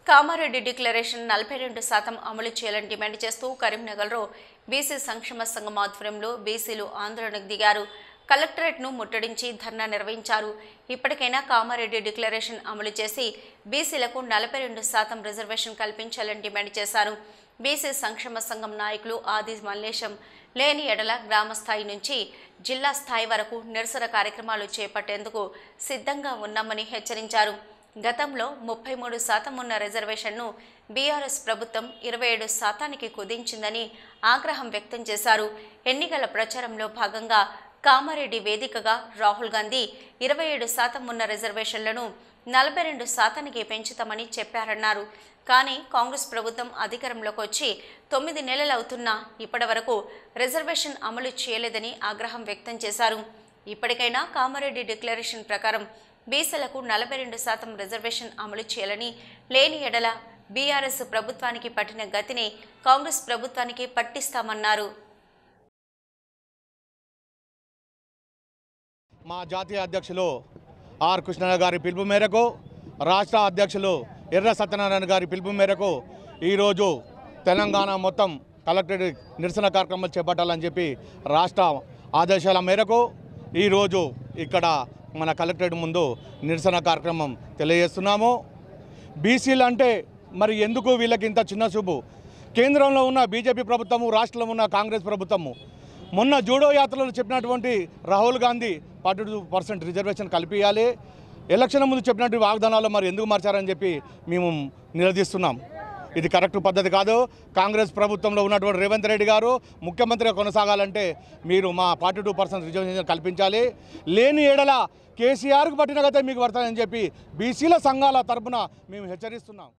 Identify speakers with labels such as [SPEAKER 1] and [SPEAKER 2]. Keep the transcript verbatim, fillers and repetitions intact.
[SPEAKER 1] Kamareddy declaration నలభై రెండు శాతం అమలు చేయాలని డిమాండ్ చేస్తూ కరీంనగర్లో బీసీ సంక్షేమ సంఘం ఆధ్వర్యంలో బీసీలు ఆందోళనకు దిగారు. కలెక్టరేట్ను ముట్టడించి ధర్నా నిర్వహించారు. ఇప్పటికైనా కామారెడ్డి డిక్లరేషన్ అమలు చేసి బీసీలకు నలభై రెండు శాతం రిజర్వేషన్ కల్పించాలని డిమాండ్ చేశారు. బీసీ సంక్షేమ సంఘం నాయకులు ఆది మల్లేశం లేని ఎడల గ్రామ స్థాయి నుంచి జిల్లా స్థాయి వరకు నిరసన కార్యక్రమాలు చేపట్టేందుకు సిద్ధంగా ఉన్నామని హెచ్చరించారు. గతంలో ముప్పై మూడు శాతం ఉన్న రిజర్వేషన్ను బీఆర్ఎస్ ప్రభుత్వం ఇరవై ఏడు శాతానికి కుదించిందని ఆగ్రహం వ్యక్తం చేశారు. ఎన్నికల ప్రచారంలో భాగంగా కామారెడ్డి వేదికగా రాహుల్ గాంధీ ఇరవై ఏడు శాతం ఉన్న రిజర్వేషన్లను నలభై రెండు శాతానికి పెంచుతామని చెప్పారన్నారు. కానీ కాంగ్రెస్ ప్రభుత్వం అధికారంలోకి వచ్చి తొమ్మిది నెలలవుతున్నా ఇప్పటి వరకు రిజర్వేషన్ అమలు చేయలేదని ఆగ్రహం వ్యక్తం చేశారు. ఇప్పటికైనా కామారెడ్డి డిక్లరేషన్ ప్రకారం బీసీలకు నలభై రెండు శాతం రిజర్వేషన్ అమలు చేయాలని, లేని ఎడల బీఆర్ఎస్ ప్రభుత్వానికి పట్టిన గతిని కాంగ్రెస్ ప్రభుత్వానికి పట్టిస్తామన్నారు.
[SPEAKER 2] మా జాతీయ అధ్యక్షులు ఆర్ కృష్ణయ్య గారి పిలుపు మేరకు, రాష్ట్ర అధ్యక్షులు ఎర్ర సత్యనారాయణ గారి పిలుపు మేరకు ఈరోజు తెలంగాణ మొత్తం కలెక్టరేట్ నిరసన కార్యక్రమాలు చేపట్టాలని చెప్పి రాష్ట్ర ఆదేశాల మేరకు ఈరోజు ఇక్కడ మన కలెక్టరేట్ ముందు నిరసన కార్యక్రమం తెలియజేస్తున్నాము. బీసీలు అంటే మరి ఎందుకు వీళ్ళకి ఇంత చిన్న చూపు? కేంద్రంలో ఉన్న బీజేపీ ప్రభుత్వము, రాష్ట్రంలో ఉన్న కాంగ్రెస్ ప్రభుత్వము మొన్న జూడో యాత్రలో చెప్పినటువంటి Rahul Gandhi forty two percent reservation కల్పించాలి, ఎలక్షన్ ముందు చెప్పినటువంటి వాగ్దానాలు మరి ఎందుకు మార్చారని చెప్పి మేము నిలదీస్తున్నాం. ఇది కరెక్ట్ పద్ధతి కాదు. కాంగ్రెస్ ప్రభుత్వంలో ఉన్నటువంటి రేవంత్ రెడ్డి గారు ముఖ్యమంత్రిగా కొనసాగాలంటే మీరు మా ఫార్టీ టూ పర్సెంట్ రిజర్వేషన్ కల్పించాలి. లేని ఏడల కేసీఆర్కు పట్టిన గతే మీకు పడతాయని చెప్పి బీసీల సంఘాల తరఫున మేము హెచ్చరిస్తున్నాం.